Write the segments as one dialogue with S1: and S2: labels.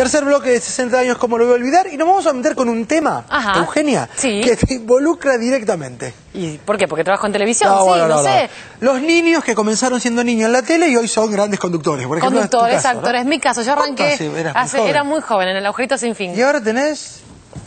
S1: Tercer bloque de 60 años, ¿cómo lo voy a olvidar? Y nos vamos a meter con un tema,
S2: Ajá.
S1: Eugenia,
S2: Sí.
S1: que te involucra directamente.
S2: ¿Y por qué? ¿Porque trabajo en televisión?
S1: No,
S2: Sí,
S1: bueno,
S2: no sé.
S1: Los niños que comenzaron siendo niños en la tele y hoy son grandes conductores. Por ejemplo,
S2: Conductores,
S1: es tu caso,
S2: actores.
S1: ¿no?
S2: Mi caso, yo arranqué,
S1: Sí,
S2: era muy joven, en El Agujerito Sin Fin.
S1: Y ahora tenés...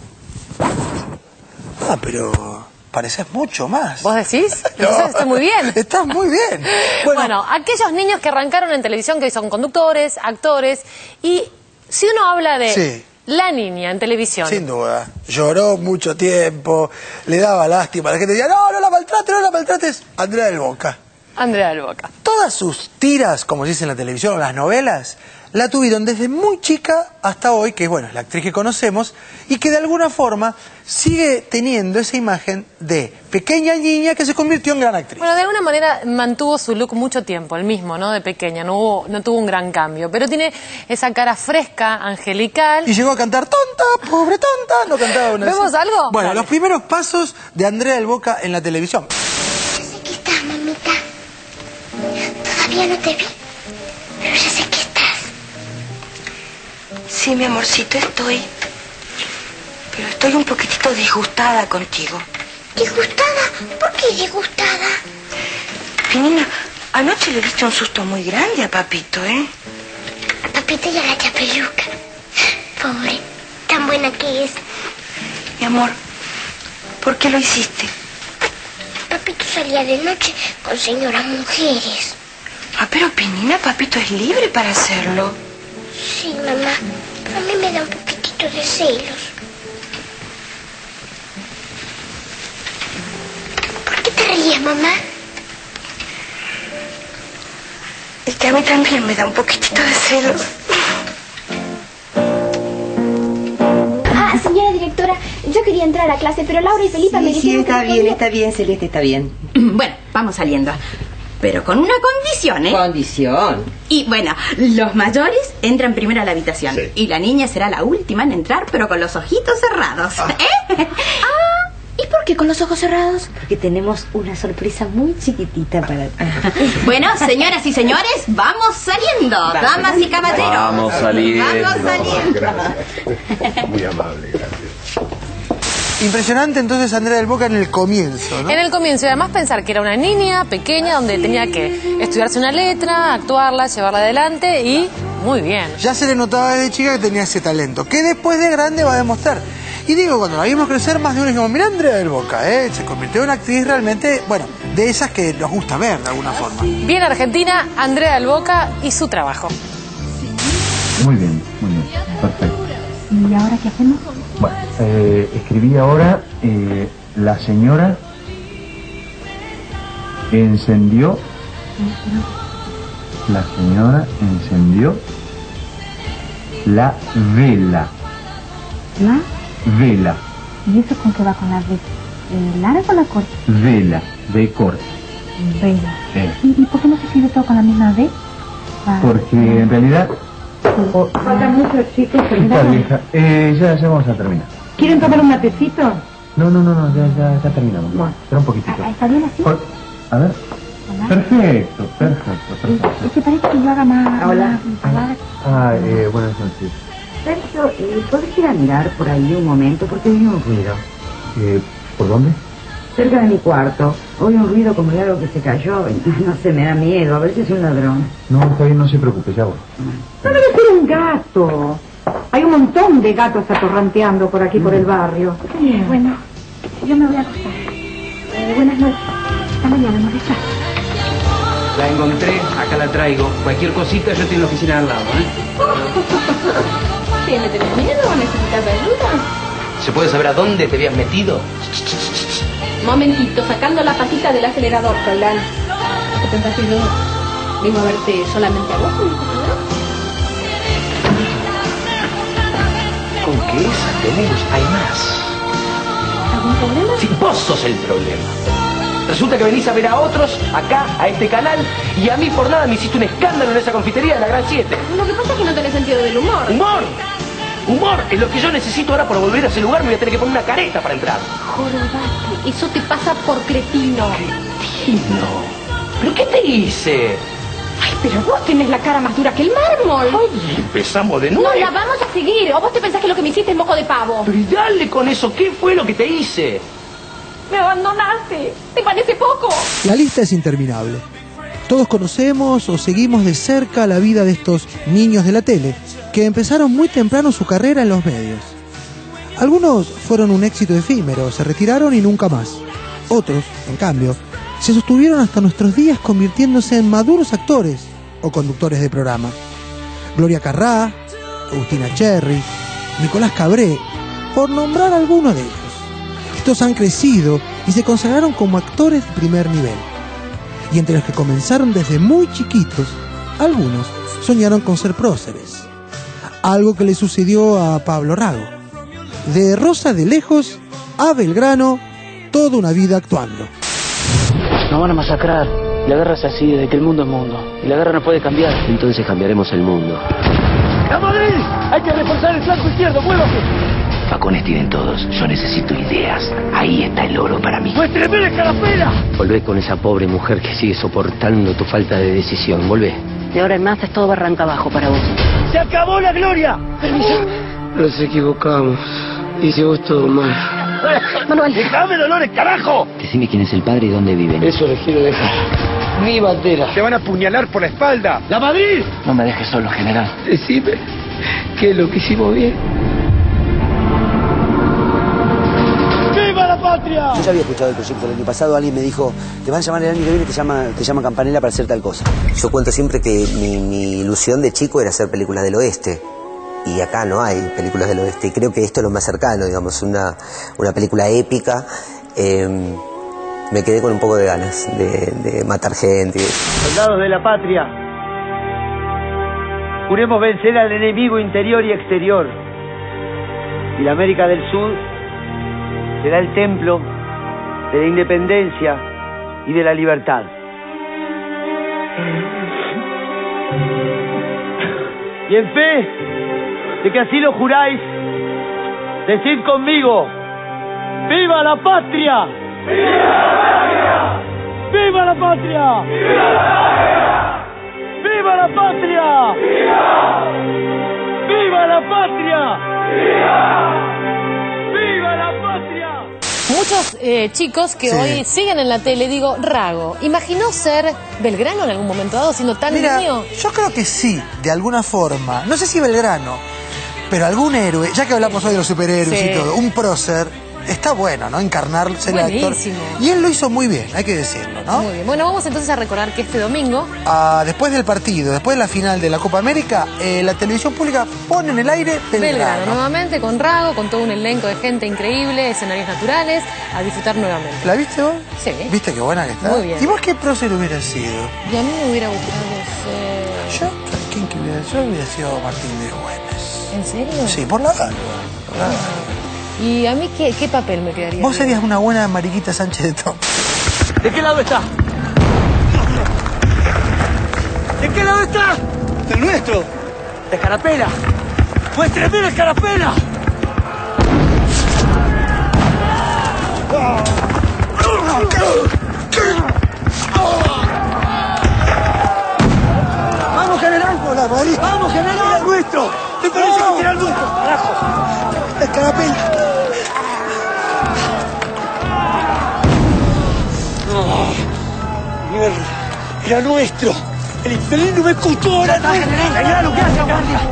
S1: Ah, pero... pareces mucho más.
S2: ¿Vos decís?
S1: No.
S2: Entonces estoy muy bien.
S1: Estás muy bien.
S2: Bueno, aquellos niños que arrancaron en televisión, que hoy son conductores, actores, y si uno habla de
S1: Sí.
S2: la niña en televisión...
S1: Sin duda. Lloró mucho tiempo, le daba lástima. La gente decía, no, no la maltrates, no la maltrates. Andrea del Boca.
S2: Andrea del Boca.
S1: Todas sus tiras, como se dice en la televisión, o las novelas, la tuvieron desde muy chica hasta hoy, que bueno, es la actriz que conocemos, y que de alguna forma sigue teniendo esa imagen de pequeña niña que se convirtió en gran actriz.
S2: Bueno, de alguna manera mantuvo su look mucho tiempo, el mismo, ¿no? De pequeña, no tuvo un gran cambio, pero tiene esa cara fresca, angelical.
S1: Y llegó a cantar tonta, pobre tonta, no cantaba una...
S2: ¿Vemos algo?
S1: Bueno,
S2: Dale.
S1: los primeros pasos de Andrea del Boca en la televisión.
S3: Ya sé que estás, mamita. Todavía no te vi, pero ya sé que estás.
S4: Sí, mi amorcito, estoy. Pero estoy un poquitito disgustada contigo.
S3: ¿Disgustada? ¿Por qué disgustada?
S4: Finina, anoche le diste un susto muy grande a Papito, ¿eh?
S3: A Papito y a la chapeluca. Pobre, tan buena que es.
S4: Mi amor, ¿por qué lo hiciste?
S3: Papito salía de noche con señoras mujeres.
S4: Ah, pero Penina, Papito es libre para hacerlo.
S3: Sí, mamá, pero a mí me da un poquitito de celos. ¿Por qué te ríes, mamá?
S4: Es que a mí también me da un poquitito de celos.
S5: Ah, señora directora, yo quería entrar a clase, pero Laura y Felipa me
S6: Sí,
S5: dijeron
S6: está
S5: que
S6: bien,
S5: podía-
S6: está bien, Celeste, está bien.
S7: Bueno, vamos saliendo. Pero con una condición, ¿eh?
S6: Condición.
S7: Y bueno, los mayores entran primero a la habitación.
S8: Sí.
S7: Y la niña será la última en entrar, pero con los ojitos cerrados. ¿Eh?
S5: ¿Y por qué con los ojos cerrados?
S6: Porque tenemos una sorpresa muy chiquitita para ti.
S7: Bueno, señoras y señores, vamos saliendo. Damas y caballeros.
S8: Vamos saliendo.
S7: Vamos saliendo.
S8: Gracias. Muy amable, gracias.
S1: Impresionante entonces Andrea del Boca en el comienzo, ¿no?
S2: En el comienzo, y además pensar que era una niña pequeña donde tenía que estudiarse una letra, actuarla, llevarla adelante y muy bien.
S1: Ya se le notaba desde chica que tenía ese talento, que después de grande va a demostrar. Y digo, cuando la vimos crecer, más de uno dijimos, mira Andrea del Boca, ¿eh? Se convirtió en una actriz realmente, bueno, de esas que nos gusta ver de alguna forma.
S2: Bien Argentina, Andrea del Boca y su trabajo.
S9: Muy bien, perfecto.
S5: ¿Y ahora qué hacemos?
S9: Bueno, escribí ahora, la señora encendió, la señora encendió la vela,
S5: ¿La?
S9: vela,
S5: ¿Y eso con qué va con la V? ¿Larga o la corta?
S9: vela, de corte.
S5: Vela. ¿Y por qué no se escribe todo con la misma V? Ah,
S9: Porque en realidad...
S5: Falta mucho, chicos.
S9: Está vieja, ya vamos a terminar.
S5: ¿Quieren tomar un matecito?
S9: No, ya terminamos.
S5: Bueno.
S9: Espera un poquitito.
S5: ¿Está bien así?
S9: A ver.
S5: Hola.
S9: Perfecto.
S5: ¿Te parece que yo haga más?
S6: Hola.
S9: Buenas noches.
S6: Sergio, ¿puedes ir a mirar por ahí un momento? Porque oí un ruido.
S9: ¿Por dónde?
S6: Cerca de mi cuarto. Oí un ruido como de algo que se cayó. No sé, me da miedo. A ver si es un ladrón.
S9: No, está bien, no se preocupe, ya voy.
S5: No debe ser un gato. Hay un montón de gatos atorranteando por aquí, por el barrio. Bueno, yo me voy a acostar. Buenas noches. Hasta mañana, no descanses.
S10: La encontré, acá la traigo. Cualquier cosita yo estoy en la oficina al lado, ¿eh?
S5: ¿Qué, me tenés miedo o necesitas ayuda?
S10: ¿Se puede saber a dónde te habías metido?
S5: Momentito, sacando la patita del acelerador, Froilán. ¿Qué pensás que yo vengo a verte solamente a vos?
S10: Con que esa tenemos, hay más.
S5: ¿Algún problema?
S10: Sí, vos sos el problema. Resulta que venís a ver a otros, acá, a este canal, y a mí por nada me hiciste un escándalo en esa confitería de la Gran 7.
S5: Lo que pasa es que no tenés sentido del humor.
S10: ¡Humor! ¡Humor! Es lo que yo necesito ahora para volver a ese lugar. Me voy a tener que poner una careta para entrar.
S5: Jorobate, eso te pasa por cretino.
S10: Cretino. ¿Pero qué te hice?
S7: Ay, pero vos tenés la cara más dura que el mármol.
S10: Ay, empezamos de nuevo.
S7: No la vamos a seguir. ¿O vos te pensás que lo que me hiciste es moco de pavo?
S10: Pero y dale con eso, ¿qué fue lo que te hice?
S7: Me abandonaste. ¿Te parece poco?
S1: La lista es interminable. Todos conocemos o seguimos de cerca la vida de estos niños de la tele, que empezaron muy temprano su carrera en los medios. Algunos fueron un éxito efímero, se retiraron y nunca más. Otros, en cambio, se sostuvieron hasta nuestros días convirtiéndose en maduros actores o conductores de programa. Gloria Carrá, Agustina Cherry, Nicolás Cabré, por nombrar algunos de ellos. Estos han crecido y se consagraron como actores de primer nivel. Y entre los que comenzaron desde muy chiquitos, algunos soñaron con ser próceres. Algo que le sucedió a Pablo Rago. De Rosa de Lejos a Belgrano, toda una vida actuando.
S11: Nos van a masacrar. La guerra es así, desde que el mundo es mundo. Y la guerra no puede cambiar.
S12: Entonces cambiaremos el mundo.
S10: ¡A Madrid! Hay que reforzar el flanco izquierdo, muévase.
S12: Facones tienen todos. Yo necesito ideas. Ahí está el oro para mí.
S10: ¡Muéstreme la carapela!
S12: Volvé con esa pobre mujer que sigue soportando tu falta de decisión. Volvé.
S11: De ahora en más es todo barranca abajo para vos.
S10: ¡Se acabó la gloria!
S11: Permiso.
S12: Nos equivocamos. Hicimos todo mal.
S10: Manuel. ¡Déjame, Dolores, carajo!
S12: Decime quién es el padre y dónde viven.
S11: Eso les quiero dejar. Mi bandera.
S10: Te van a apuñalar por la espalda. ¡La Madrid!
S11: No me dejes solo, general.
S12: Decime qué es lo que hicimos bien.
S10: ¡Viva la patria!
S13: Yo ya había escuchado el proyecto el año pasado, alguien me dijo, te van a llamar el año que viene, te llama Campanella para hacer tal cosa. Yo cuento siempre que mi ilusión de chico era hacer películas del oeste. Y acá no hay películas del oeste. Y creo que esto es lo más cercano, digamos, una película épica. Me quedé con un poco de ganas de matar gente.
S14: Soldados de la patria, juremos vencer al enemigo interior y exterior. Y la América del Sur será el templo de la independencia y de la libertad. Y en fe de que así lo juráis, decid conmigo: ¡viva la patria! ¡Viva la patria! ¡Viva la patria! ¡Viva la patria! ¡Viva la patria! ¡Viva la patria!
S2: Muchos chicos que hoy siguen en la tele, digo, Rago, ¿imaginó ser Belgrano en algún momento dado siendo tan niño?
S1: Yo creo que sí, de alguna forma. No sé si Belgrano, pero algún héroe, ya que hablamos hoy de los superhéroes y todo, un prócer, está bueno, ¿no? Encarnarse el actor. Y él lo hizo muy bien, hay que decirlo, ¿no?
S2: Muy bien. Bueno, vamos entonces a recordar que este domingo,
S1: después del partido, después de la final de la Copa América, la televisión pública pone en el aire Belgrano.
S2: Nuevamente con Rago, con todo un elenco de gente increíble, escenarios naturales, a disfrutar nuevamente.
S1: ¿La viste vos?
S2: Sí.
S1: ¿Viste qué buena que está?
S2: Muy bien.
S1: ¿Y vos qué prócer hubiera sido?
S2: Y a mí me hubiera gustado ser...
S1: ¿Yo? ¿Quién que hubiera sido? Yo hubiera sido Martín de Güemes.
S2: ¿En serio?
S1: Sí, por la gana.
S2: ¿Y a mí qué papel me quedaría?
S1: Vos serías una buena Mariquita Sánchez de Tom.
S14: ¿De qué lado está? ¿De qué lado está?
S10: ¡Del nuestro!
S14: ¡De Escarapela! ¡Muéstrame la Escarapela!
S10: ¡Vamos, general!
S1: ¡Hola, Madrid!
S10: ¡Vamos, general! ¡Era el nuestro! ¡Me parece que era el nuestro! ¡Carajo!
S1: ¡Escarapela!
S10: ¡Mierda! ¡Era nuestro! ¡El infeliz no me escuchó! ¡Era nuestro!
S14: ¡General, lo que hace, guardia!